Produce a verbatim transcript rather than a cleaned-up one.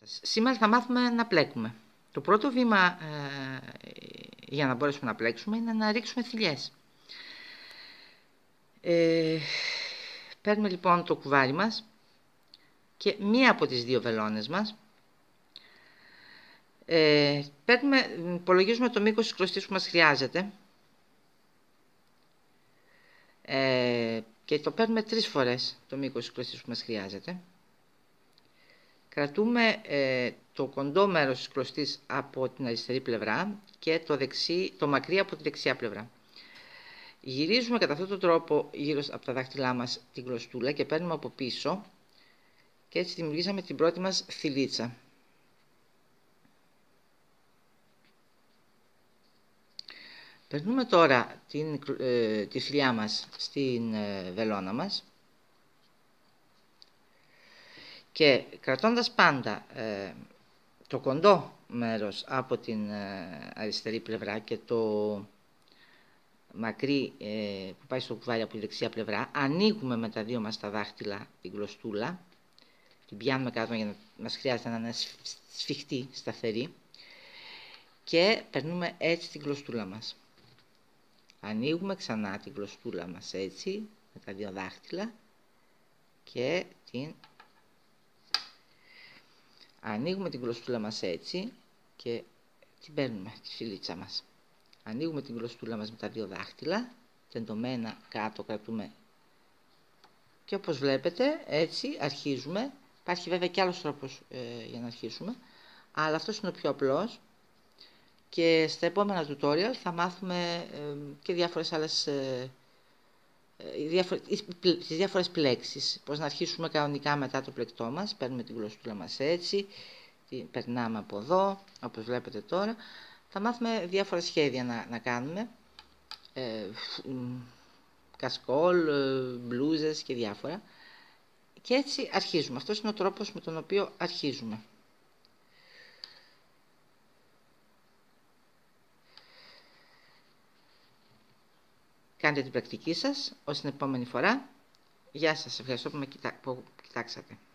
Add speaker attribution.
Speaker 1: Σήμερα θα μάθουμε να πλέκουμε. Το πρώτο βήμα ε, για να μπορέσουμε να πλέξουμε είναι να ρίξουμε θηλιές. Ε, παίρνουμε λοιπόν το κουβάρι μας και μία από τις δύο βελόνες μας. Ε, παίρνουμε, υπολογίζουμε το μήκος της κλωστής που μας χρειάζεται ε, και το παίρνουμε τρεις φορές το μήκος της κλωστής που μας χρειάζεται. Κρατούμε ε, το κοντό μέρος της κλωστής από την αριστερή πλευρά και το, δεξί, το μακρύ από τη δεξιά πλευρά. Γυρίζουμε κατά αυτόν τον τρόπο γύρω από τα δάχτυλά μας την κλωστούλα και παίρνουμε από πίσω και έτσι δημιουργήσαμε την πρώτη μας θηλίτσα. Περνούμε τώρα την, ε, τη θηλιά μας στην ε, βελόνα μας και κρατώντας πάντα ε, το κοντό μέρος από την ε, αριστερή πλευρά και το μακρύ ε, που πάει στο κουβάρι από τη δεξιά πλευρά, ανοίγουμε με τα δύο μας τα δάχτυλα την κλωστούλα, την πιάνουμε κάτω για να μας χρειάζεται να είναι σφιχτή, σταθερή και περνούμε έτσι την κλωστούλα μας. Ανοίγουμε ξανά την κλωστούλα μας έτσι με τα δύο δάχτυλα και την ανοίγουμε την κλωστούλα μας έτσι και την παίρνουμε τη φιλίτσα μας. Ανοίγουμε την κλωστούλα μας με τα δύο δάχτυλα, τεντωμένα κάτω κρατούμε και όπως βλέπετε έτσι αρχίζουμε. Υπάρχει βέβαια και άλλος τρόπος ε, για να αρχίσουμε, αλλά αυτός είναι ο πιο απλός και στα επόμενα tutorial θα μάθουμε ε, και διάφορες άλλες ε, διάφορες, τις διάφορες πλέξεις. Πώς να αρχίσουμε κανονικά μετά το πλεκτό μας. Παίρνουμε την κλωστούλα μας έτσι, την περνάμε από εδώ, όπως βλέπετε τώρα. Θα μάθουμε διάφορα σχέδια να, να κάνουμε, ε, κασκόλ, μπλούζες και διάφορα. Και έτσι αρχίζουμε. Αυτός είναι ο τρόπος με τον οποίο αρχίζουμε. Κάντε την πρακτική σας, ως την επόμενη φορά. Γεια σας, ευχαριστώ που με κοιτάξατε.